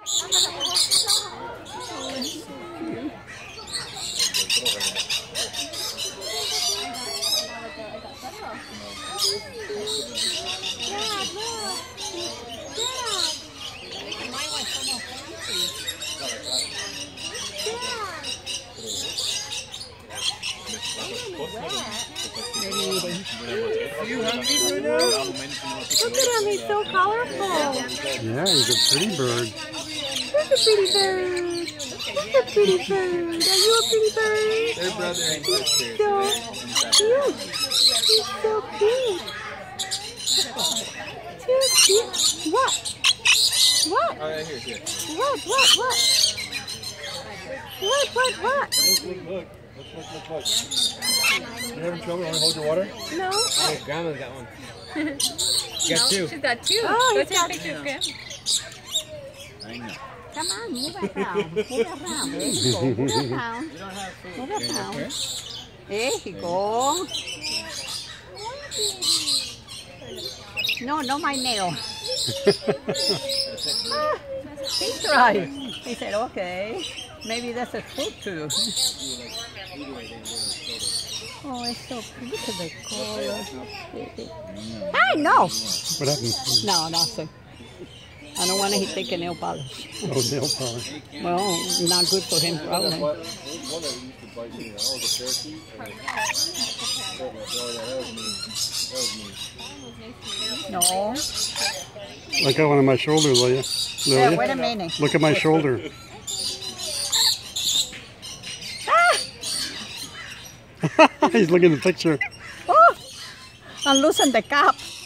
You hungry for that? Look at him, he's so colorful. Yeah, he's a pretty bird. He's a pretty bird. He's a pretty bird. Are you a pretty bird? Their brother and sister. So cute. He's so cute. Too cute. What? What? Oh, yeah, here. What? What? Look. You having trouble? Want to hold your water? No. Oh, Grandma's got one. You got two. She's got two. Oh, Go he's take a got picture of Grandma. I know. Come on, move around. Move around. There you go. Move around. You don't have food. Move around. Okay. There you go. No, not my nail. He tried. He said, okay. Maybe that's a food too. Oh, it's so pretty, the color. Hey, no! What happened? No, nothing. I don't want to take a nail polish. Oh, nail polish. Well, not good for him, probably. No. Look at one on my shoulder, Lilia. Yeah, wait a minute. Look at my shoulder. He's looking at the picture. Oh, I'm losing the cap.